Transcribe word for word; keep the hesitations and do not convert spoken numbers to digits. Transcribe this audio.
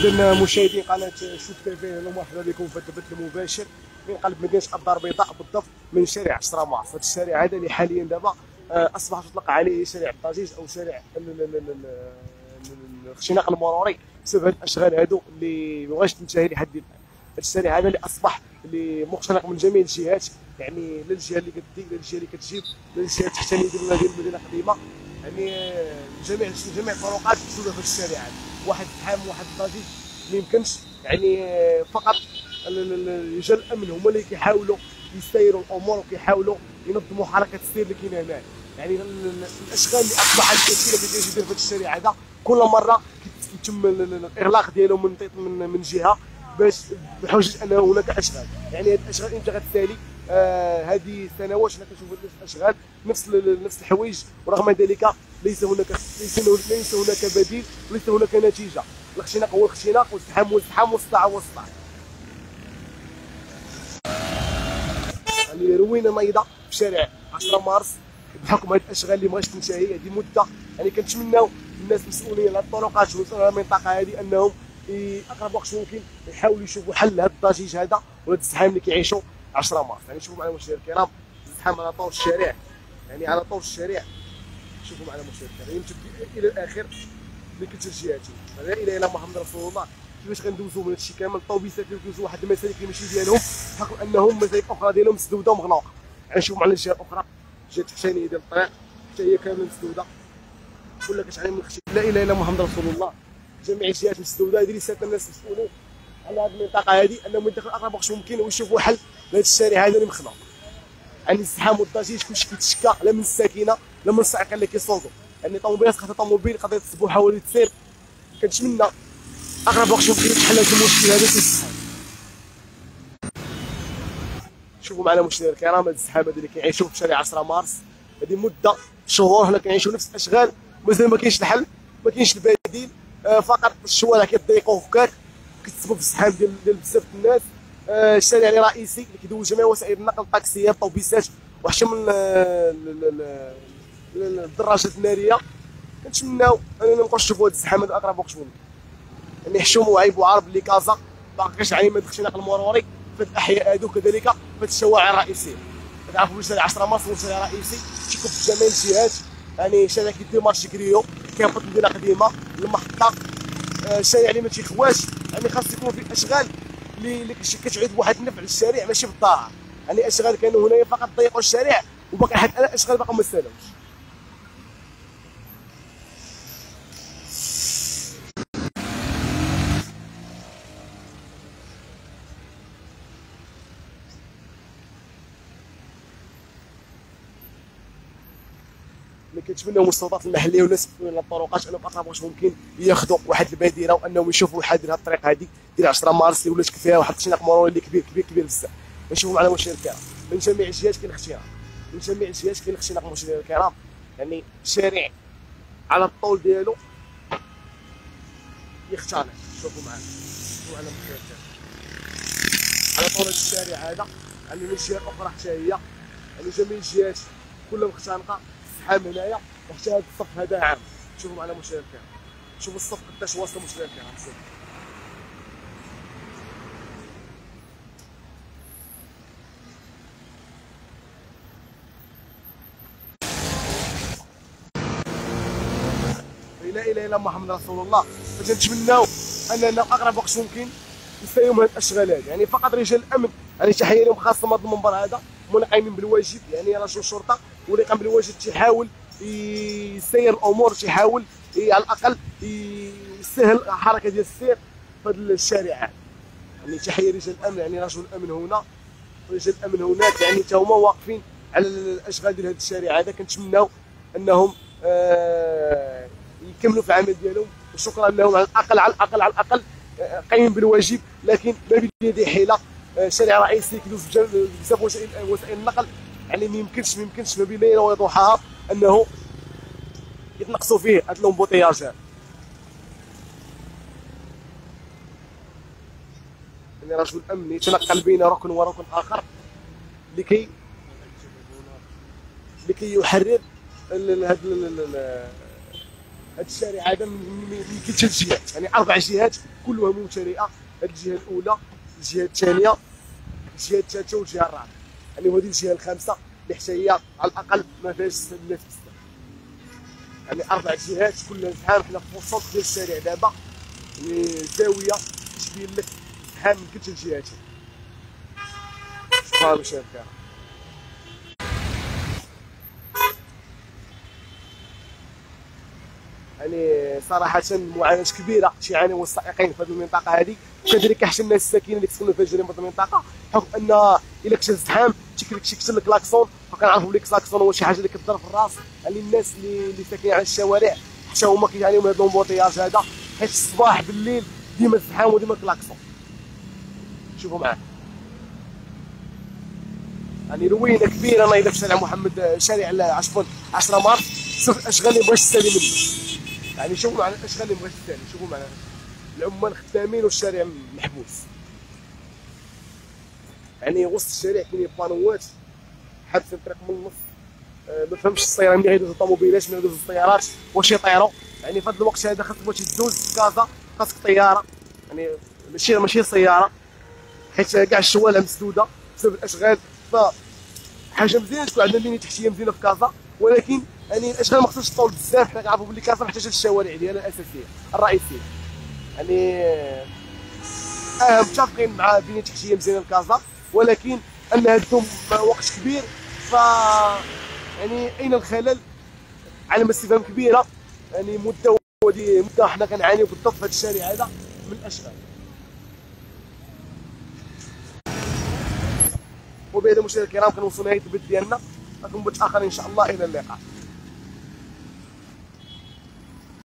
إذا مشاهدين قناة شوف تيفي، اهلا ومرحبا بكم في البث المباشر من قلب مدينة الدار البيضاء، بالضبط من شارع عشرة مارس. هذا الشارع هذا اللي حاليا دابا اصبح يطلق عليه شارع الضجيج او شارع الاختناق المروري بسبب هاد الاشغال هادو اللي مابغاش تنتهي لحد الان. هذا الشارع هذا اللي اصبح اللي مختنق من جميع الجهات، يعني لا الجهه اللي كدي لا الجهه اللي كتجيب لا الجهه التحتانيه ديال المدينه القديمه، يعني جميع جميع الطرقات مسدوده في الشارع هذا. واحد الزحام واحد الضجيج ما يمكنش، يعني فقط رجال الامن هما اللي كيحاولوا يسيروا الامور وكيحاولوا ينظموا حركه السير اللي كاينه هنا. يعني الاشغال اللي اصبحت كثيره اللي كيدير في الشارع هذا كل مره يتم الاغلاق ديالو من من من جهه باش بحجه ان هناك اشغال. يعني هذه الاشغال امتى غتسالي؟ آه هذه سنوات حنا كنشوفوا نفس الاشغال نفس نفس الحوايج، ورغم ذلك ليس هناك ليس ليس هناك بديل وليس هناك نتيجه. الاختناق هو الاختناق والازدحام هو الازدحام والصداع هو الصداع. يعني روينا نايضه في شارع عشرة مارس بحكم هذه الاشغال اللي مابغاش تنتهي هذه مده. يعني كنتمناو الناس المسؤولين على الطرقات وعلى المنطقه هذه انهم في اقرب وقت ممكن يحاولوا يشوفوا حل لهذا الضجيج هذا وهذا الزحام اللي كيعيشوا عشرة مارس. يعني شوفوا معنا مشاهدينا الكرام الزحام على طول الشارع، يعني على طول الشارع. شوفوا معنا مشاهدينا الكرام يمتد الى الاخر لكلتا الجهات. لا اله الا محمد رسول الله. كيفاش غندوزو من هادشي كامل؟ الطوبيسات اللي كيدوزو واحد المسالك اللي ماشي ديالهم بحكم انهم مسالك اخرى ديالهم مسدوده ومغلوقه. غنشوفوا معنا الجهه الاخرى الجهه التحتانيه ديال الطريق حتى هي كامله مسدوده ولا كتعاني من الخشب. لا اله الا محمد رسول الله. جميع الجهات مسدوده. هذه رساله الناس المسؤولين على هذه المنطقه هذه انهم يدخلوا اقرب وقت ممكن ويشوفوا حل لهذا الشارع هذا اللي مخلوق. يعني الزحام والضجيج كلشي كيتشكى لا من الساكنه لا من السائقين اللي كيصوتوا. يعني طوموبيلات خاصه طوموبيل قضيه السبوحه ولي تسير. كنتمنى اقرب وقت ممكن يتحل هذا المشكل هذا في الزحام. شوفوا معنا مشاهدينا الكرام هذا الزحام هذا اللي كيعيشوه في شارع عشرة مارس. هذه مده شهور حنا كنعيشوا نفس الاشغال، مازال ما كاينش الحل ما كاينش البديل. آه فقط الشوارع كيضيقوا فكاك كتسبب في الزحام ديال ديال بزاف الناس. آه الشارع اللي رئيسي اللي كيدوز جميع وسائل النقل، الطاكسيات الطوبيسات وحتى من الدراجات الناريه. كنتمناو اننا نبقاو نشوفوا هذا الزحام هذا اقرب وقت ممكن. يعني حشومه وعيب وعرب اللي كازا باقي كتعاني من الاختناق المروري في الاحياء هذو كذلك في الشوارع الرئيسيه. كتعرفوا بلي شارع عشرة مارس هو شارع رئيسي كيكب في جميع الجهات. يعني شارع كيدير مارشي كريو كيهبط من المدينه القديمه للمحطه. الشارع اللي ما تيخواش، يعني خاص يكون في اشغال اللي اللي كتعود بواحد النفع للشارع ماشي بالضرر. يعني اشغال كانوا هنايا فقط ضيقوا الشارع وباقي لحد الان اشغال باقي ما سالوش. اللي كنتمناو من السلطات المحليه والناس المسؤولين على الطرقات انهم اقرب واش ممكن ياخذوا واحد البديله وانهم يشوفوا حل لهذه الطريق هذه ديال عشرة مارس اللي ولات فيها واحد الاختناق مروري اللي كبير كبير كبير بزاف. نشوفوا معنا مشاهدينا الكرام من جميع الجهات كاين اختناق، من جميع الجهات كاين اختناق مشاهدينا الكرام. يعني الشارع على الطول ديالو يختنق. شوفوا معنا شوفوا معنا مشاهدينا على طول الشارع هذا. يعني من الجهه الاخرى حتى هي يعني جميع الجهات كلها مختنقه. الزحام هنايا وحتى هذا الصف هذا عام. شوفوا معنا مشاهدينا الكرام شوفوا الصف قداش واصل مشاهدينا الكرام. شوفوا لا اله الا محمد رسول الله. فنتمناو اننا اقرب وقت ممكن نستلموا من هذه الاشغال هذه. يعني فقط رجال الامن يعني تحيه لهم خاصه من هذا المنبر هذا هما اللي قايمين بالواجب. يعني رجل الشرطه هو اللي قام بالواجب تيحاول يسير الامور، تيحاول على الاقل يسهل الحركه ديال السير في هذا الشارع هذا. يعني تحيه رجال الامن، يعني رجل الامن هنا ورجال الامن هناك، يعني حتى هما واقفين على الاشغال ديال هذا الشارع هذا. كنتمناو انهم آه يكملوا في العمل ديالهم وشكرا لهم على الاقل على الاقل على الاقل قايمين بالواجب. لكن ما بيدي حيله شارع رئيسي كيدوز بزاف وسائل وسائل النقل، يعني ما يمكنش ما يمكنش ما بين ليله وضحاها انه يتنقصوا فيه هاد لومبوطياج هذا. يعني رجل الامن يتنقل بين ركن وركن اخر لكي لكي يحرر هاد هذا الشارع هذا من كل ثلاث جهات، يعني اربع جهات كلها ممتلئه. هذه الجهه الاولى، الجهه الثانيه، الجهه الثالثه والجهه الرابعه، يعني وهذه الجهه الخامسه اللي حتى هي على الاقل ما فيهاش الناس بزاف. يعني اربع جهات كلها زحام. حنا في وسط ديال الشارع دابا، يعني زاويه تبين لك زحام من كلتا الجهات. شكرا مشاهد الكرام. يعني صراحة معاناة كبيرة تيعانيو السائقين في هذه المنطقة هذه، وكذلك حتى الناس الساكنين اللي كيسكنوا في جنوب المنطقة، بحكم ان الا كنت الزحام تيكسر لك لاكسون، وكنعرفوا بلي الكلاكسون هو شي حاجة اللي كتضرب في الراس. يعني الناس اللي اللي ساكنين على الشوارع حتى هما كيعانيو من هذا الامبوطياج هذا، حيت الصباح بالليل ديما الزحام وديما الكلاكسون. شوفوا معايا، يعني روينه كبيره نايضه في شارع محمد، شارع عفوا عشرة مارس. شوف الاشغال اللي مبغاش تسالي منه، يعني شوفوا معنا الاشغال اللي مبغاش تسالي. شوفوا معنا العمال خدامين والشارع محبوس. يعني وسط الشارع كاينين بانوات حابسين الطريق من النص. أه ما فهمتش السياره ملي غيدوزو الطوموبيلات ملي غيدوزو السيارات واش يطيروا. يعني في هذا الوقت هذا خاصك باش تدوز في كازا خاصك طياره، يعني ماشي ماشي سياره، حيت كاع الشوارع مسدوده بسبب الاشغال. ف حاجه مزيانه تكون عندنا بنيه تحتيه مزيانه في كازا، ولكن يعني الاشغال ما خصهاش تطول بزاف. حنا كنعرفوا بلي كازا محتاجه الشوارع ديالها الاساسيه الرئيسيه. يعني اه متفقين مع بنيه تحتيه مزيانه لكازا، ولكن انها تدوم وقت كبير. ف يعني اين الخلل؟ علامه استفهام كبيره. يعني مده ودي مده حنا كنعانيو بالضبط في هذا الشارع هذا من الاشغال. وبهذا مشاهدينا الكرام كنوصلوا لنهايه البث ديالنا، نراكم بث اخر ان شاء الله، الى اللقاء.